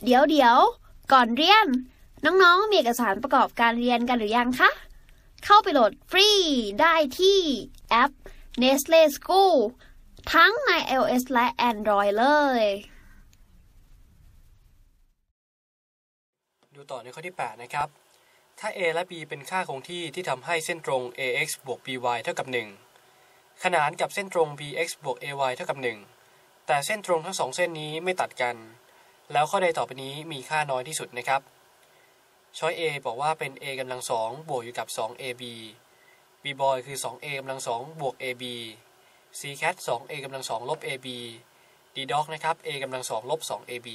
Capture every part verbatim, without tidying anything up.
เดี๋ยวเดี๋ยวก่อนเรียนน้องๆมีเอกสารประกอบการเรียนกันหรือยังคะเข้าไปโหลดฟรีได้ที่แอป Nestle School ทั้งใน iOS และ Android เลยดูต่อในข้อที่แปดนะครับถ้า a และ b เป็นค่าคงที่ที่ทำให้เส้นตรง ax บวก by เท่ากับหนึ่งขนานกับเส้นตรง bx บวก ay เท่ากับหนึ่งแต่เส้นตรงทั้งสองเส้นนี้ไม่ตัดกันแล้วข้อใดต่อไปนี้มีค่าน้อยที่สุดนะครับช้อย A บอกว่าเป็น a กำลังสองบวกอยู่กับ สอง ab b boy คือ สอง a กำลังสองบวก ab c cat สอง a กำลังสองลบ ab d dog นะครับ a กำลังสองลบ สอง ab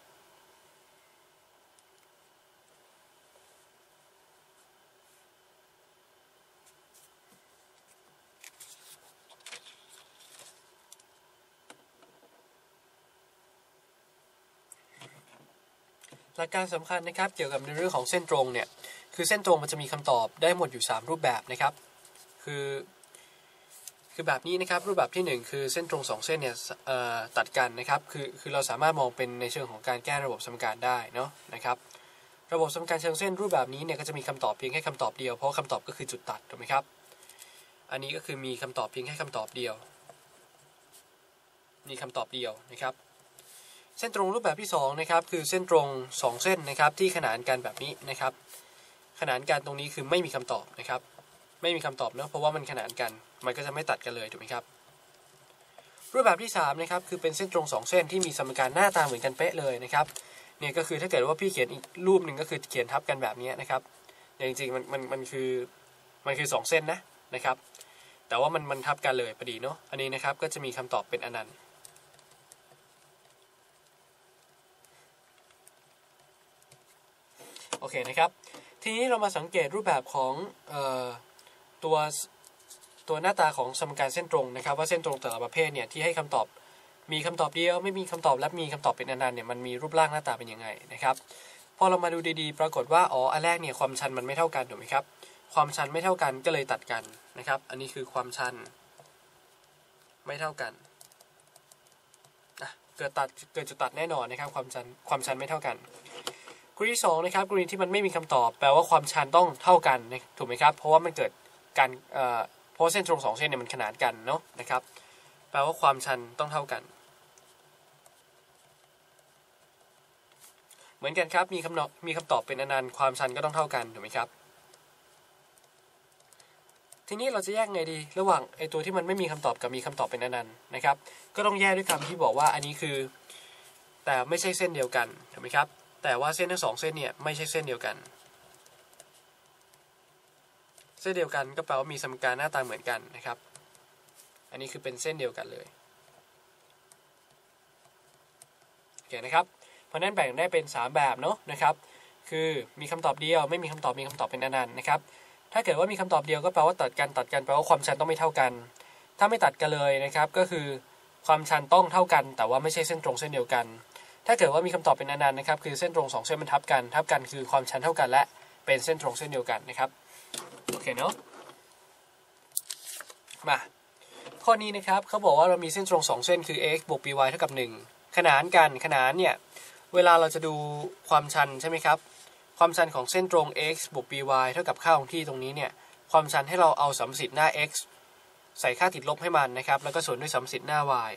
หลักการสำคัญนะครับเกี่ยวกับในเรื่องของเส้นตรงเนี่ยคือเส้นตรงมันจะมีคำตอบได้หมดอยู่สามรูปแบบนะครับคือคือแบบนี้นะครับรูปแบบที่หนึ่งคือเส้นตรงสองเส้นเนี่ยตัดกันนะครับคือคือเราสามารถมองเป็นในเชิงของการแก้ระบบสมการได้เนาะนะครับระบบสมการเชิงเส้นรูปแบบนี้เนี่ยก็จะมีคำตอบเพียงแค่คำตอบเดียวเพราะคำตอบก็คือจุดตัดถูกไหมครับอันนี้ก็คือมีคำตอบเพียงแค่คำตอบเดียวมีคำตอบเดียวนะครับเส้นตรงรูปแบบที่สองนะครับคือเส้นตรงสองเส้นนะครับที่ขนานกันแบบนี้นะครับขนานกันตรงนี้คือไม่มีคำตอบนะครับไม่มีคำตอบเนาะเพราะว่ามันขนานกันมันก็จะไม่ตัดกันเลยถูกไหมครับรูปแบบที่สามนะครับคือเป็นเส้นตรงสองเส้นที่มีสมการหน้าตาเหมือนกันเป๊ะเลยนะครับเนี่ยก็คือถ้าเกิดว่าพี่เขียนอีกรูปหนึ่งก็คือเขียนทับกันแบบนี้นะครับแต่จริงๆมันมันมันคือมันคือสองเส้นนะนะครับแต่ว่ามันมันทับกันเลยพอดีเนาะอันนี้นะครับก็จะมีคำตอบเป็นอนันต์โอเคนะครับทีนี้เรามาสังเกตรูปแบบของเอ่อตัวตัวหน้าตาของสมการเส้นตรงนะครับว่าเส้นตรงแต่ละประเภทเนี่ยที่ให้คำตอบมีคำตอบเดียวไม่มีคำตอบและมีคำตอบเป็นอนันต์เนี่ยมันมีรูปร่างหน้าตาเป็นยังไงนะครับพอเรามาดูดีๆปรากฏว่าอ๋ออันแรกเนี่ยความชันมันไม่เท่ากันถูกไหมครับความชันไม่เท่ากันก็เลยตัดกันนะครับอันนี้คือความชันไม่เท่ากันเกิดตัดเกิดจุดตัดแน่นอนนะครับความชันความชันไม่เท่ากันกรณีที่สองนะครับกรณีที่มันไม่มีคำตอบแปลว่าความชันต้องเท่ากันถูกไหมครับเพราะว่ามันเกิดการเอ่อเพราะเส้นตรงสองเส้นเนี่ยมันขนานกันเนาะนะครับแปลว่าความชันต้องเท่ากันเหมือนกันครับมีคำตอบมีคำตอบเป็นอนันต์ความชันก็ต้องเท่ากันถูกไหมครับทีนี้เราจะแยกไงดีระหว่างไอ้ตัวที่มันไม่มีคำตอบกับมีคำตอบเป็นอนันต์นะครับก็ต้องแยกด้วยคำที่บอกว่าอันนี้คือแต่ไม่ใช่เส้นเดียวกันถูกไหมครับแต่ว่าเส้นทั้งสองเส้นเนี่ยไม่ใช่เส้นเดียวกันเส้นเดียวกันก็แปลว่ามีสมการหน้าตาเหมือนกันนะครับอันนี้คือเป็นเส้นเดียวกันเลยโอเคนะครับเพราะนั้นแบ่งได้เป็นสามแบบเนาะนะครับคือมีคำตอบเดียวไม่มีคำตอบมีคำตอบเป็นอนันต์นะครับถ้าเกิดว่ามีคำตอบเดียวก็แปลว่าตัดกันตัดกันแปลว่าความชันต้องไม่เท่ากันถ้าไม่ตัดกันเลยนะครับก็คือความชันต้องเท่ากันแต่ว่าไม่ใช่เส้นตรงเส้นเดียวกันถ้าเกิดว่ามีคำตอบเป็นอนันต์นะครับคือเส้นตรงสองเส้นมันทับกันทับกันคือความชันเท่ากันและเป็นเส้นตรงเส้นเดียวกันนะครับโอเคเนาะมาข้อนี้นะครับเขาบอกว่าเรามีเส้นตรงสองเส้นคือ ax บวก by เท่ากับหนึ่งขนานกันขนานเนี่ยเวลาเราจะดูความชันใช่ไหมครับความชันของเส้นตรง x บวก by เท่ากับค่าของที่ตรงนี้เนี่ยความชันให้เราเอาสัมประสิทธิ์หน้า x ใส่ค่าติดลบให้มันนะครับแล้วก็ส่วนด้วยสัมประสิทธิ์หน้า y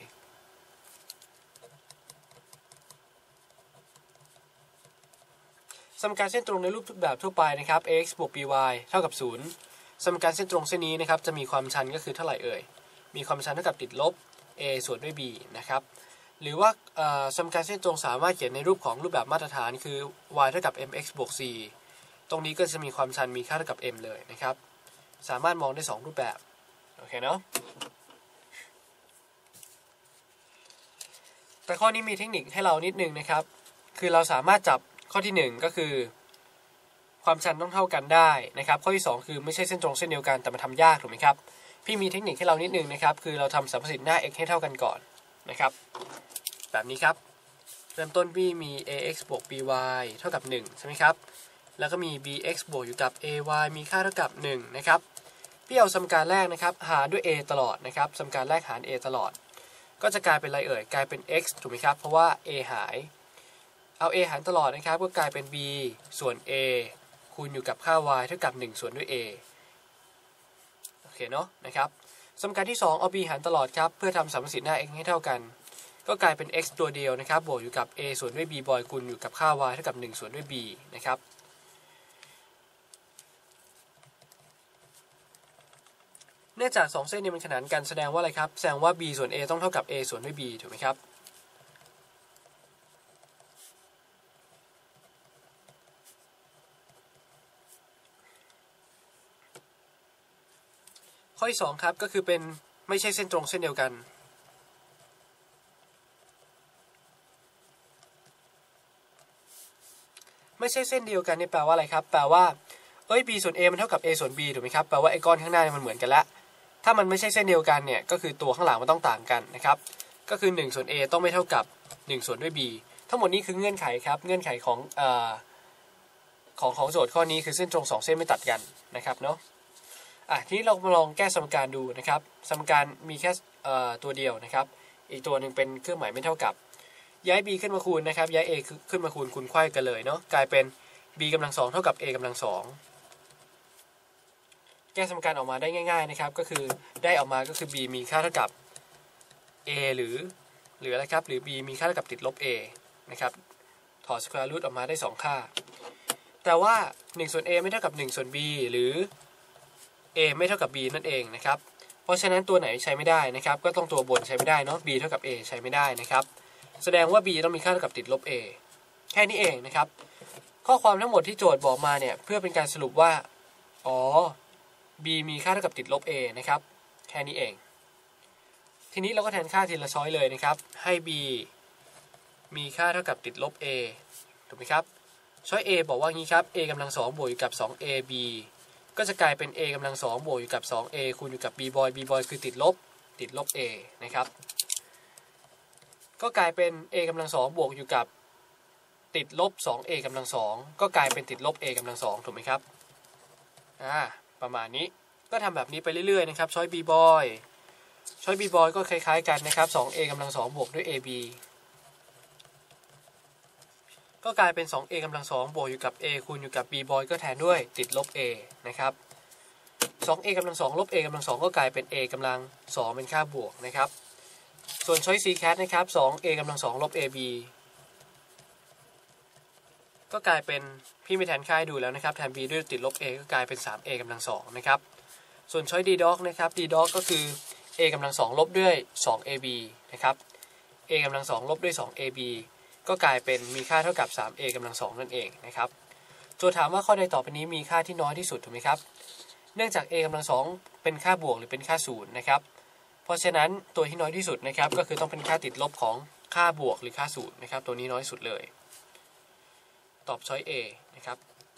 สมการเส้นตรงในรูปแบบทั่วไปนะครับ ax บวก by เท่ากับศูนย์สมการเส้นตรงเส้นนี้นะครับจะมีความชันก็คือเท่าไหร่เอ่ยมีความชันเท่ากับติดลบ a ส่วนด้วย b นะครับหรือว่าสมการเส้นตรงสามารถเขียนในรูปของรูปแบบมาตรฐานคือ y เท่ากับ mx บวก c ตรงนี้ก็จะมีความชันมีค่าเท่ากับ m เลยนะครับสามารถมองได้สองรูปแบบโอเคเนาะแต่ข้อนี้มีเทคนิคให้เรานิดนึงนะครับคือเราสามารถจับข้อที่หนึ่งก็คือความชันต้องเท่ากันได้นะครับข้อที่สองคือไม่ใช่เส้นตรงเส้นเดียวกันแต่มันทำยากถูกไหมครับพี่มีเทคนิคให้เรานิดนึงนะครับคือเราทำสัมประสิทธิ์หน้า x ให้เท่ากันก่อนนะครับแบบนี้ครับเริ่มต้นพี่มี ax บวก by เท่ากับหนึ่งใช่ไหมครับแล้วก็มี bx บวกอยู่กับ ay มีค่าเท่ากับหนึ่งนะครับพี่เอาสมการแรกนะครับหารด้วย a ตลอดนะครับสมการแรกหาร a ตลอดก็จะกลายเป็นอะไรเอ่ยกลายเป็น x ถูกไหมครับเพราะว่า a หายเอา a หารตลอดนะครับก็กลายเป็น b ส่วน a คูณอยู่กับค่า y เท่ากับหนึ่งส่วนด้วย a โอเคเนาะนะครับสมการที่สองเอา b หารตลอดครับเพื่อทำสมมติหน้า x ให้เท่ากันก็กลายเป็น x ตัวเดียวนะครับบวกอยู่กับ a ส่วนด้วย b บอยคูณอยู่กับค่า y เท่ากับหนึ่งส่วนด้วย b นะครับเนื่องจากสองเส้นนี้มันขนานกันแสดงว่าอะไรครับแสดงว่า b ส่วน a ต้องเท่ากับ a ส่วนด้วย b ถูกไหมครับข้อที่สองครับก็คือเป็นไม่ใช่เส้นตรงเส้นเดียวกันไม่ใช่เส้นเดียวกันนี่แปลว่าอะไรครับแปลว่าเอ้ย b ส่วน a มันเท่ากับ a ส่วน b ถูกไหมครับแปลว่าไอ้ก้อนข้างหน้ามันเหมือนกันละถ้ามันไม่ใช่เส้นเดียวกันเนี่ยก็คือตัวข้างหลังมันต้องต่างกันนะครับก็คือหนึ่งส่วน a ต้องไม่เท่ากับหนึ่งส่วนด้วย b ทั้งหมดนี้คือเงื่อนไขครับเงื่อนไขของเอ่อของของโจทย์ข้อนี้คือเส้นตรงสองเส้นไม่ตัดกันนะครับเนาะอ่ะทีนี้เรามาลองแก้สมการดูนะครับสมการมีแค่ตัวเดียวนะครับอีกตัวหนึ่งเป็นเครื่องหมายไม่เท่ากับย้าย b ขึ้นมาคูณนะครับย้าย a ขึ้นมาคูณคูณไขว้กันเลยเนาะกลายเป็น b กำลังสองเท่ากับ a กำลังสองแก้สมการออกมาได้ง่ายๆนะครับก็คือได้ออกมาก็คือ b มีค่าเท่ากับ a หรือหรืออะไรครับหรือ b มีค่าเท่ากับติดลบ a นะครับถอด square root ออกมาได้สองค่าแต่ว่าหนึ่งส่วน a ไม่เท่ากับหนึ่งส่วน b หรือ a ไม่เท่ากับ b นั่นเองนะครับเพราะฉะนั้นตัวไหนใช้ไม่ได้นะครับก็ต้องตัวบนใช้ไม่ได้เนาะ b เท่ากับ a ใช้ไม่ได้นะครับแสดงว่า b ต้องมีค่าเท่ากับติดลบ a แค่นี้เองนะครับข้อความทั้งหมดที่โจทย์บอกมาเนี่ยเพื่อเป็นการสรุปว่าอ๋อ b มีค่าเท่ากับติดลบ a นะครับแค่นี้เองทีนี้เราก็แทนค่าทีละช้อยเลยนะครับให้ b มีค่าเท่ากับติดลบ a ถูกไหมครับช้อย a บอกว่างี้ครับ a กำลังสองบวกอยู่กับ สอง เอ b ก็จะกลายเป็น a กำลังสองบวกอยู่กับ สอง a คูณอยู่กับ b บอย b บอยคือติดลบติดลบ a นะครับก็กลายเป็น a กำลังสองบวกอยู่กับติดลบ สอง a กำลังสองก็กลายเป็นติดลบ a กำลังสองถูกไหมครับอ่าประมาณนี้ก็ทำแบบนี้ไปเรื่อยๆนะครับช้อย b บอยช้อย b บอยก็คล้ายๆกันนะครับ สอง a กำลังสองบวกด้วย ab ก็กลายเป็น สอง a กำลังสองบวกอยู่กับ a คูณอยู่กับ b บอยก็แทนด้วยติดลบ a นะครับ สอง a กำลังสองลบ a กำลังสองก็กลายเป็น a กำลังสองเป็นค่าบวกนะครับส่วนช้อย c cat นะครับ สอง a กำลังสองลบ ab ก็กลายเป็นพี่ไม่แทนค่าให้ดูแล้วนะครับแทน b ด้วยติดลบ a ก็กลายเป็น สาม a กำลังสองนะครับส่วนช้อย d dog นะครับ d dog ก็คือ a กำลังสองลบด้วย สอง ab นะครับ a กำลังสองลบด้วย สอง ab ก็กลายเป็นมีค่าเท่ากับ สาม a กำลังสองนั่นเองนะครับโจทย์ถามว่าข้อใดต่อไปนี้มีค่าที่น้อยที่สุดถูกไหมครับเนื่องจาก a กำลังสองเป็นค่าบวกหรือเป็นค่าศูนย์นะครับเพราะฉะนั้นตัวที่น้อยที่สุดนะครับก็คือต้องเป็นค่าติดลบของค่าบวกหรือค่าศูนย์นะครับตัวนี้น้อยสุดเลยตอบช้อย A นะครับ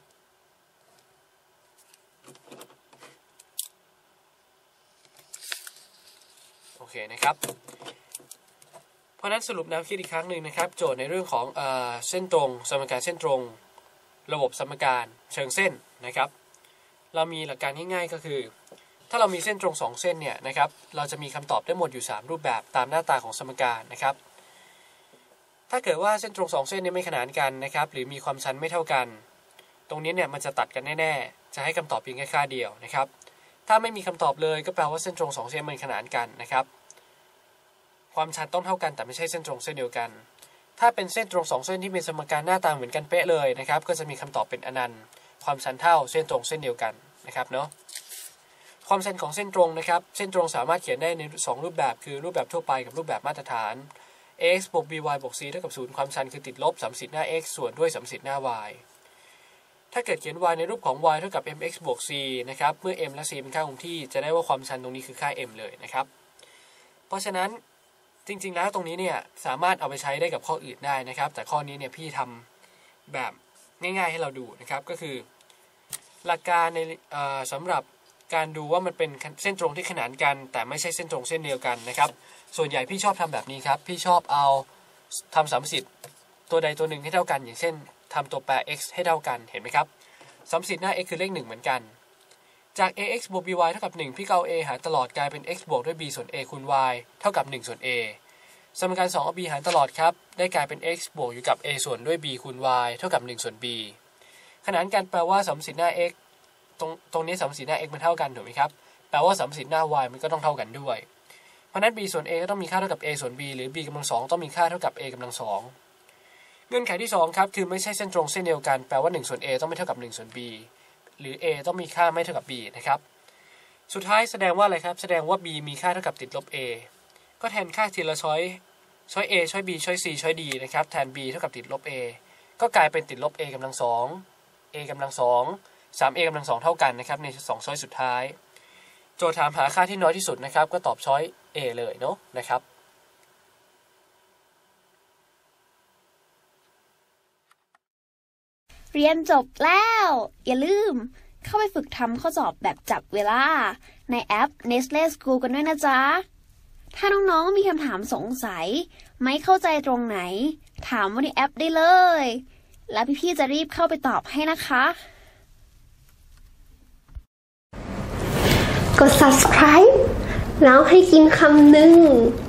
โอเคนะครับเพราะนั้นสรุปแนวคิดอีกครั้งหนึ่งนะครับโจทย์ในเรื่องของเอ่อเส้นตรงสมการเส้นตรงระบบสมการเชิงเส้นนะครับเรามีหลักการง่ายๆก็คือถ้าเรามีเส้นตรงสองเส้นเนี่ยนะครับเราจะมีคำตอบได้หมดอยู่สามรูปแบบตามหน้าตาของสมการนะครับถ้าเกิดว่าเส้นตรงสองเส้นนี้ไม่ขนานกันนะครับหรือมีความชันไม่เท่ากันตรงนี้เนี่ยมันจะตัดกันแน่ๆจะให้คำตอบเพียงแค่ค่าเดียวนะครับถ้าไม่มีคำตอบเลยก็แปลว่าเส้นตรงสองเส้นมันขนานกันนะครับความชันต้องเท่ากันแต่ไม่ใช่เส้นตรงเส้นเดียวกันถ้าเป็นเส้นตรงสองเส้นที่มีสมการหน้าตาเหมือนกันเป๊ะเลยนะครับก็จะมีคำตอบเป็นอนันต์ความชันเท่าเส้นตรงเส้นเดียวกันนะครับเนาะความชันของเส้นตรงนะครับเส้นตรงสามารถเขียนได้ในสองรูปแบบคือรูปแบบทั่วไปกับรูปแบบมาตรฐาน x บวก by บวก c เท่ากับศูนย์ความชันคือติดลบสัมสิทธิ์หน้า x ส่วนด้วยสัมสิทธิ์หน้า y ถ้าเกิดเขียน y ในรูปของ y เท่ากับ mx บวก c นะครับเมื่อ m และ c เป็นค่าคงที่จะได้ว่าความชันตรงนี้คือค่า m เลยนะครับเพราะฉะนั้นจริงๆแล้วตรงนี้เนี่ยสามารถเอาไปใช้ได้กับข้ออื่นได้นะครับแต่ข้อนี้เนี่ยพี่ทำแบบง่ายๆให้เราดูนะครับก็คือหลักการในสำหรับการดูว่ามันเป็นเส้นตรงที่ขนานกันแต่ไม่ใช่เส้นตรงเส้นเดียวกันนะครับส่วนใหญ่พี่ชอบทำแบบนี้ครับพี่ชอบเอาทำสัมสิทธิ์ตัวใดตัวหนึ่งให้เท่ากันอย่างเช่นทำตัวแปร x ให้เท่ากันเห็นไหมครับสัมสิทธิ์หน้า x คือเลขหนึ่งเหมือนกันจาก ax บวก by เท่ากับหนึ่งพี่ก็เอา a หารตลอดกลายเป็น x บวกด้วย b ส่วน a คูณ y เท่ากับหนึ่งส่วน a สมการสองเอา b หารตลอดครับได้กลายเป็น x บวกอยู่กับ a ส่วนด้วย b คูณ y เท่ากับหนึ่งส่วน b ขนานกันแปลว่าสมมติหน้า x ตรงตรงนี้สมมติหน้า x มันเท่ากันถูกไหมครับแปลว่าสมมติหน้า y มันก็ต้องเท่ากันด้วยเพราะนั้น b ส่วน a ก็ต้องมีค่าเท่ากับ a ส่วน b หรือ b กำลังสองต้องมีค่าเท่ากับ a กำลังสองเงื่อนไขที่สองครับคือไม่ใช่เส้นตรงเส้นเดียวกันแปลว่าหนึ่งส่วน a ต้องไม่เท่ากับหนึ่งส่วน b หรือ a ต้องมีค่าไม่เท่ากับ b นะครับสุดท้ายแสดงว่าอะไรครับแสดงว่า b มีค่าเท่ากับติดลบ a ก็แทนค่าทีละช้อยช้อย a ช้อย b ช้อย c ช้อย d นะครับแทน b เท่ากับติดลบ a ก็กลายเป็นติดลบ a กำลังสอง a กำลังสอง สาม a กำลังสองเท่ากันนะครับในสองช้อยสุดท้ายโจทย์ถามหาค่าที่น้อยที่สุดนะครับก็ตอบช้อย a เลยเนาะนะครับเรียนจบแล้วอย่าลืมเข้าไปฝึกทำข้อสอบแบบจับเวลาในแอป Nestle School กันด้วยนะจ๊ะถ้าน้องๆมีคำถามสงสัยไม่เข้าใจตรงไหนถามว่าในแอปได้เลยแล้วพี่ๆจะรีบเข้าไปตอบให้นะคะกด subscribe แล้วให้กินคำหนึ่ง